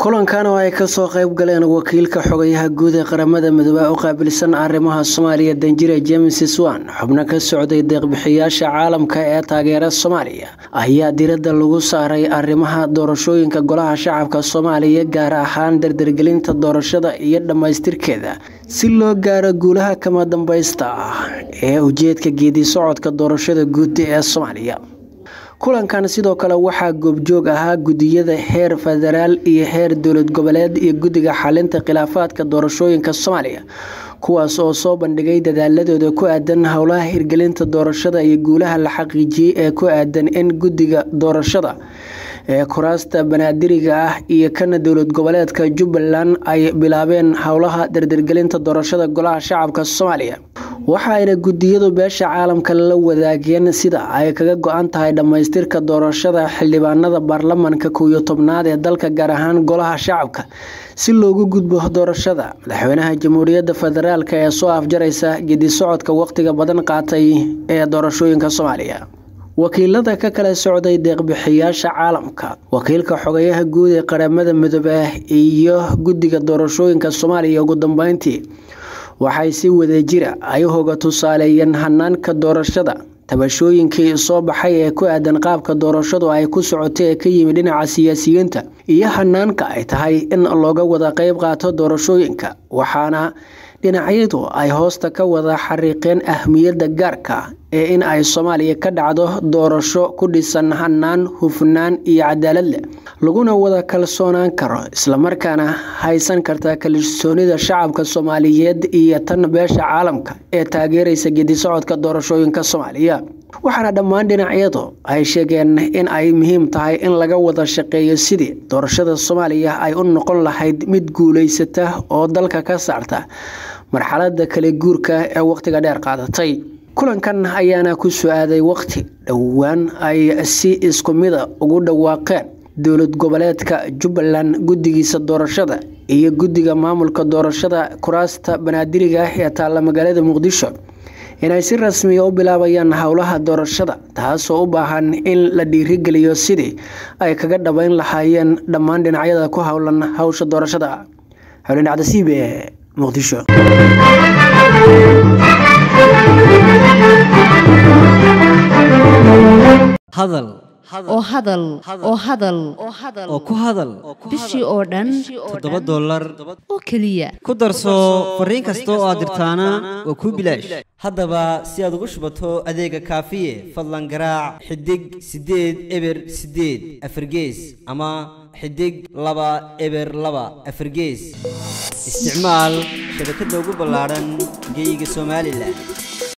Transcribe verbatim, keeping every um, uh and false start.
kulankan oo ay ka soo qayb galeen wakiilka xogayaha guud ee qaramada midoobay oo qaabilsan arrimaha Soomaaliya Danjire James Swan xubno ka socday deeq-bixiyaasha caalamka ee taageera Soomaaliya ayaa diiradda lagu saaray arrimaha doorashooyinka golaha shacabka Soomaaliya gaar ahaan dardargelinta doorashada iyo dhamaystirkeeda si loo gaaro guulaha kama dambaysta ah ee ujeedka geedi socodka doorashada guud ee Soomaaliya. kulankan sidoo kale waxaa goobjoog ahaa gudiyada heer federaal iyo heer dowlad goboleed iyo gudiga xalinta khilaafaadka doorashooyinka Soomaaliya kuwaas oo soo bandhigay dadaaladooda ku aadan howlaha hirgelinta doorashada iyo guulaha la xaqiijiyay ee ku aadan in gudiga doorashada ee kuraasta banaadiriga ah iyo kana dowlad goboleedka Jubbaland ay bilaabeen howlaha dardargelinta doorashada golaha shacabka Soomaaliya. waxa ay gudiyadu beesha caalamka la wadaageen sida ay kaga go'an tahay dhamaystirka doorashada xildhibaanada baarlamaanka koow iyo tobnaad ee dalka gaar ahaan golaha shacabka si loogu gudbo doorashada madaxweynaha jamhuuriyadda federaalka ee soo afjaraysa geedi socodka waqtiga badan qaatay ee doorashooyinka Soomaaliya. wakiilada ka kala socday deeq-bixiyaasha caalamka wakiilka xogayaha guud ee qaramada midoobay iyo gudiga doorashooyinka Soomaaliya ugu dambeyntii waxay si wadajir ah ay hoga tusaaleeyeen hanaanka doorashada tabashooyinkii soo baxay ee ku aadan qaabka doorashadu ay ku socotay ka yimid dhinaca siyaasiyiinta iyo hanaanka ay tahay in looga wada qayb qaato doorashooyinka waxaana dhinacyadu ay hoosta ka wada xariiqeen ahmiyadda gaarka ee in ay Soomaaliya ka dhacdo doorasho ku dhisan hanaan hufnaan iyo cadaalad leh laguna wada kalsoonaan karo isla markaana haysan karta kalsoonida shacabka Soomaaliyeed iyo tan beesha caalamka ee taageeraysa geedi socodka doorashooyinka Soomaaliya. waxaana dhammaan dhinacyadu ay sheegeen in ay muhiim tahay in laga wada shaqeeyo sidii doorashada Soomaaliya ay u noqon lahayd mid guuleysata oo dalka ka saarta marxaladda kala guurka ee waqtiga dheer qaadatay. kulankan ayaana ku soo aaday waqti dhawaan ay si isku mid ah ugu dhawaaqeen dowlad goboleedka Jubbaland gudigiisa doorashada iyo gudiga maamulka doorashada kuraasta banaadiriga ee taala magaalada Muqdisho inay si rasmi ah u bilaabayaan howlaha doorashada taasoo u baahan in la dhiirigeliyo sidii ay kaga dhabayn lahaayeen dhammaan dhinacyada ku howlan hawsha doorashada. Hawlin Cabdisiibe Muqdisho. hadal oo hadal oo hadal oo ku hadal bishii oo dhan toddoba dollar oo kaliya ku darso fariin kasta oo aad dirtaana waa ku bilaash haddaba si aad ugu shubato adeega kaafiye fadlan garaac xidig sideed eber sideed afargees ama xidig laba eber laba afargees isticmaal shabakadda ugu ballaaran geyga Soomaaliland.